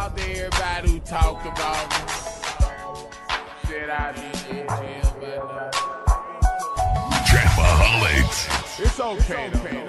out to everybody who talked about me. Said I did jail, but Trapaholics. it's okay though.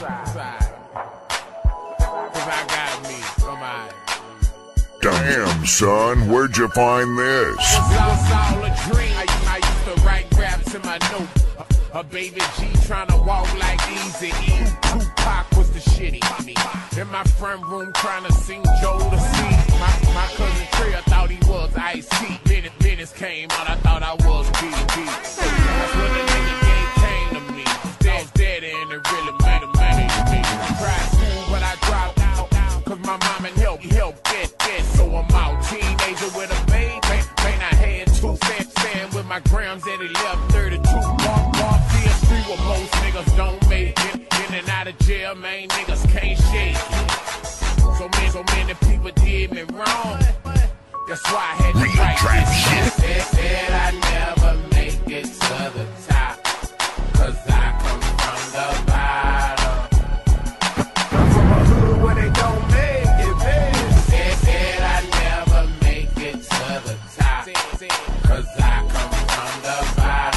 Cause I got me. Come on. Damn, son, where'd you find this? Was all a dream. I used to write raps in my note. A baby G tryna walk like Easy-E. Tupac was the shitty. In my front room tryna sing Joe to see. My cousin Trey, I thought he was Ice-T. Minutes came out, I thought I was B.B. That's when the nigga game came to me. Dead and it really made a man. Tried school, but I dropped out. Cause my mom and help get. So I'm out. Teenager with a baby. Man, I had two fan with my grams that he left 32. Walk the street where most niggas don't make it. In and out of jail, man, niggas can't shake it. So many people did me wrong. That's why I had to write this shit. Said I never make it to the top. Cause I come from the bottom. From a hood where they don't make it, baby. Said I never make it to the top. Cause I come from the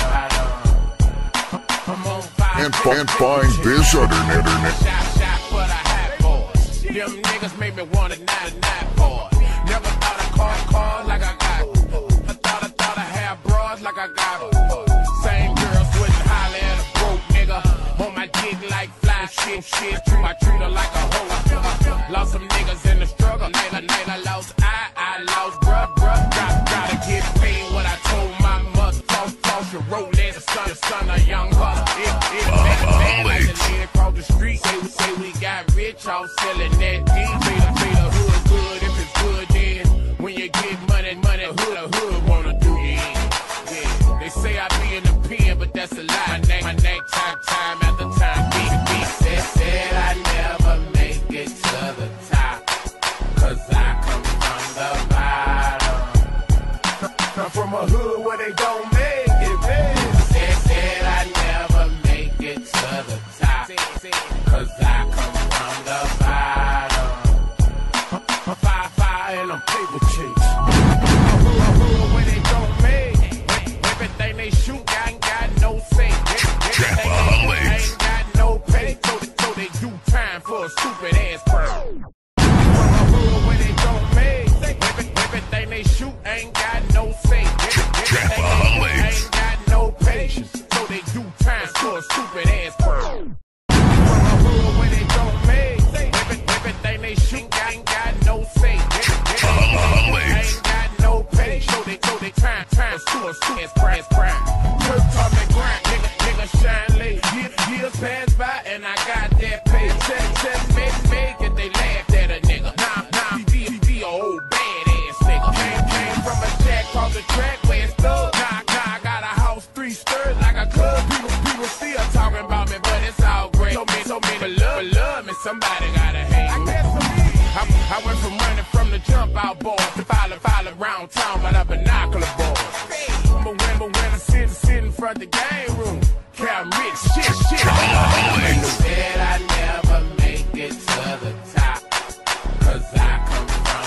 bottom. I'm on fire. And find this other internet. Shot for the hot boys. Them niggas make me want a night boy. Never thought I cars like I got. I thought I had bras like I got. Same girls wouldn't holler at a broke nigga. On my dick like fly shit. I treat her like a hoe. Lost some niggas in the struggle. I lost I lost bruh. Gotta get paid what I told my mother. False your Rolex, son of young hustler. It like the lady across the street. Say we got rich off selling that D. Say the hood good if it's good then. When you get money, the hood wanna do you in. Yeah, they say I be in the pen, but that's a lie. My name time after time. Beat said I never make it to the top. Cause I come from the bottom. I'm from a hood where they don't make it, baby. Said I never make it to the top. Cause I come from the bottom. I'm 5'5" and I'm paper chase. A hood where they don't make everything they shoot, ain't got no say. Ain't got no pay, so they do time for a stupid ass crowd. A hood where they don't make everything they shoot, ain't got no say. Ain't got no patience, so they do time for a stupid ass crowd. A hood where they don't make everything they shoot, ain't got no say. Ain't got no patience, so they time for a stupid ass crowd. Church taught me grind, nigga shine late. Years pass by and I got that pay. Check, make it, they laughed at a nigga. Nah, be a old badass nigga. Came from a jack across the track where it's thug. Nah, I got a house 3 stories like a club. People still talking about me, but it's all great. So many love me, somebody gotta hate me. I guess for me, I went from running from the jump out boy to follow around town by the binocular boy. But when I sit in front of the game room, count rich shit. Said I never make it to the top. Cause I come from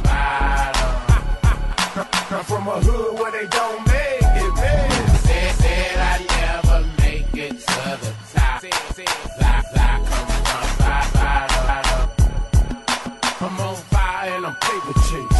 the bottom. I'm from a hood where they don't make it, baby. Said I never make it to the top. I come from the bottom. I'm on fire and I'm paper chase.